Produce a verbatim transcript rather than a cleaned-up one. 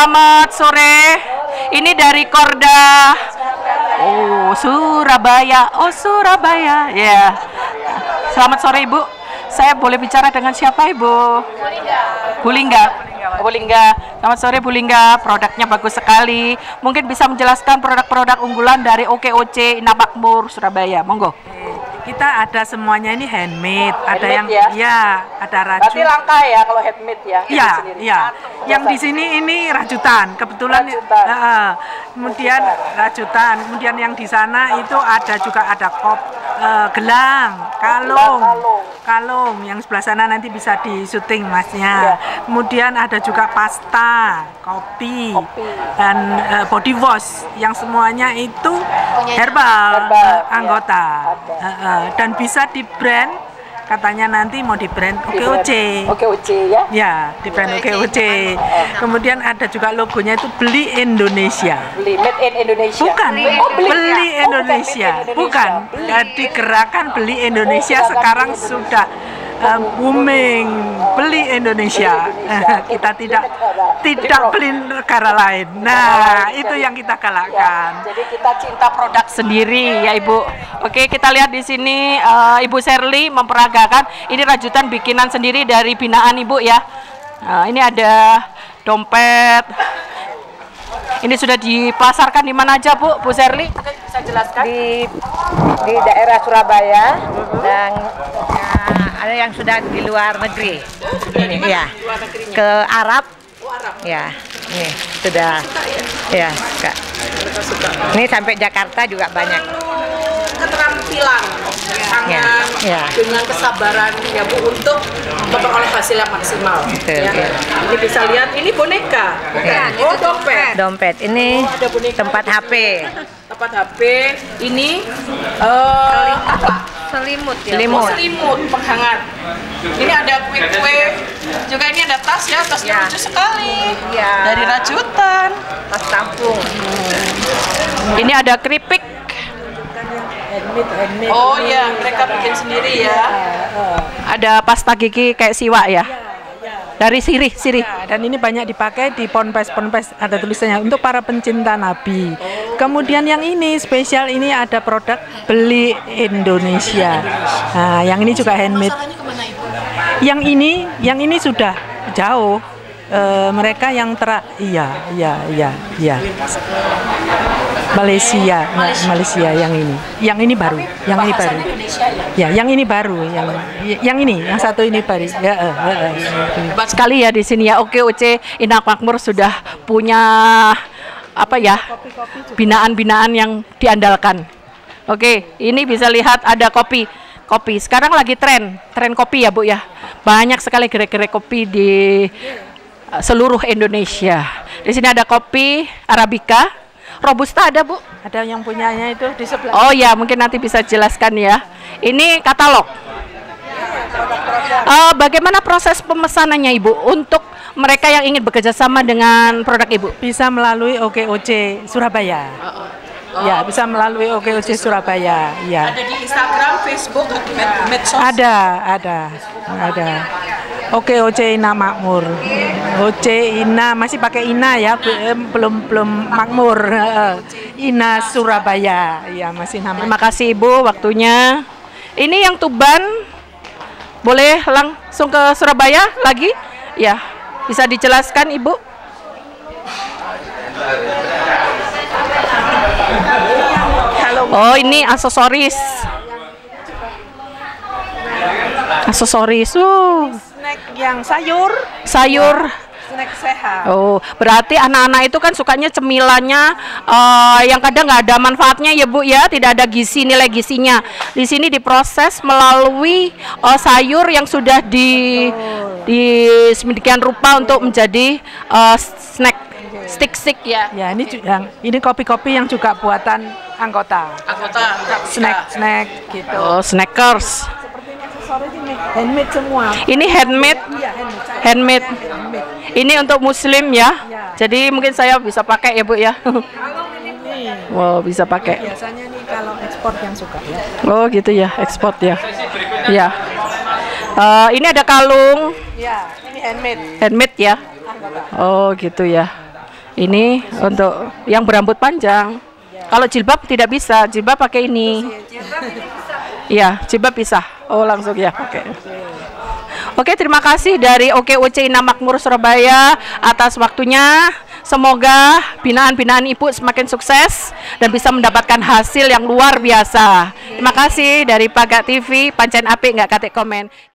selamat sore. Ini dari Korda. Oh, Surabaya. Oh, Surabaya. Ya. Yeah. Selamat sore, Ibu. Saya boleh bicara dengan siapa, Ibu? Bu Lingga. Bu Lingga. Selamat sore, Bu Lingga. Produknya bagus sekali. Mungkin bisa menjelaskan produk-produk unggulan dari O K O C Indah Makmur Surabaya. Monggo. Kita ada semuanya ini handmade, handmade ada yang ya? ya, ada raju. Berarti langka ya kalau handmade ya? Iya, iya. Yang di sini ini rajutan, kebetulan. Rajutan. Uh, kemudian rajutan, kemudian yang di sana itu ada juga ada kop, uh, gelang, kalung, kalung, kalung. Yang sebelah sana nanti bisa di syuting masnya. Ya. Kemudian ada juga pasta, kopi, kopi. dan uh, body wash, yang semuanya itu herbal, herbal uh, anggota. Ya. Uh, uh, dan bisa di brand, katanya nanti mau di brand O K O C. O K O C ya? Ya, di brand O K O C. Kemudian ada juga logonya itu Beli Indonesia. Beli Made in Indonesia. Bukan, oh, beli, beli ya. Indonesia. Oh, bukan. Beli. Jadi gerakan Beli Indonesia oh, sekarang Indonesia. sudah um, booming. Beli Indonesia. Beli Indonesia. Kita tidak negara. tidak beli negara lain. Nah, itu yang kita galakkan. Ya, jadi kita cinta produk sendiri ya, Ibu. Oke, kita lihat di sini uh, Ibu Sherly memperagakan ini rajutan bikinan sendiri dari binaan Ibu ya. Nah, ini ada dompet. Ini sudah dipasarkan di mana aja, Bu? Bu Sherly bisa jelaskan? Di di daerah Surabaya dan ya, ada yang sudah di luar negeri. Ini ya. Ke Arab. Ya, ini sudah. Ya, Kak. Ini sampai Jakarta juga banyak. Keterampilan tangan Ya, ya. dengan kesabaran ya, Bu, untuk memperoleh hasil yang maksimal. Betul, Ya. ya. Ini bisa lihat, ini boneka, bukan? Ya. Oh, dompet. Dompet ini Oh, ada boneka tempat juga. H P. Tempat H P. Ini uh, apa? Selimut ya. Selimut. Selimut. Selimut penghangat. Ini ada kue-kue. Juga ini ada tas ya, tasnya Ya. lucu sekali. Ya. Dari rajutan. Tas kampung. Ini ada keripik. Oh iya, mereka bikin sendiri ya. Ada pasta gigi kayak siwak ya. Dari sirih, sirih. Ya, dan ini banyak dipakai di ponpes-ponpes, ada tulisannya untuk para pencinta Nabi. Kemudian yang ini spesial, ini ada produk Beli Indonesia. Nah, yang ini juga handmade. Yang ini, yang ini sudah jauh. E, mereka yang ter, iya, iya, iya, iya. Malaysia, Malaysia, Malaysia yang ini. Yang ini baru, yang ini baru. Ya, yang ini baru, yang yang ini, yang satu ini baru. Ya, uh, uh, uh. Hebat sekali ya di sini ya. O K O C Indah Makmur sudah punya apa ya? Binaan-binaan yang diandalkan. Oke, ini bisa lihat ada kopi. Kopi. Sekarang lagi tren, tren kopi ya, Bu ya. Banyak sekali gerai-gerai kopi di uh, seluruh Indonesia. Di sini ada kopi Arabica. Robusta ada, Bu? Ada yang punyanya itu di sebelah. Oh ya, mungkin nanti bisa jelaskan ya. Ini katalog. Uh, bagaimana proses pemesanannya, Ibu, untuk mereka yang ingin bekerja sama dengan produk Ibu? Bisa melalui O K O C Surabaya. Oh. Ya, bisa melalui O K O C Surabaya. Ya. Ada di Instagram, Facebook, medsos. Ada, ada, ada. O K O C Indah Makmur. O C Ina masih pakai Ina ya, belum belum Makmur. Ina Surabaya. Ya, masih nama. Terima kasih Ibu waktunya. Ini yang Tuban boleh langsung ke Surabaya lagi? Ya, bisa dijelaskan Ibu? Oh, ini aksesoris. Aksesoris. Uh. Snack yang sayur, Sayur. snack sehat. Oh, berarti anak-anak itu kan sukanya cemilannya uh, yang kadang nggak ada manfaatnya ya, Bu ya, tidak ada gizi, nilai gizinya. Di sini diproses melalui uh, sayur yang sudah di di sedemikian rupa untuk menjadi uh, snack stick-stick ya. Ya, ini yang ini kopi-kopi yang juga buatan anggota. Anggota Snack-snack gitu. Oh, snackers. Handmade semua. Ini handmade. Iya, handmade. Handmade. Handmade. Ini untuk muslim ya. Ya. Jadi mungkin saya bisa pakai ya, Bu ya. Kalau ini nih, Wow, bisa pakai. biasanya nih kalau ekspor yang suka ya. Oh, gitu ya, ekspor ya. Ya. Uh, ini ada kalung Iya, ini handmade. handmade ya. Anggota. Oh, gitu ya. Ini untuk yang berambut panjang. Kalau jilbab tidak bisa, jilbab pakai ini. Iya, jilbab bisa. Oh, langsung ya. Oke. Oke, terima kasih dari O K U C Indah Makmur Surabaya atas waktunya. Semoga binaan-binaan Ibu semakin sukses dan bisa mendapatkan hasil yang luar biasa. Terima kasih dari Paga T V, pancen apik nggak katik komen.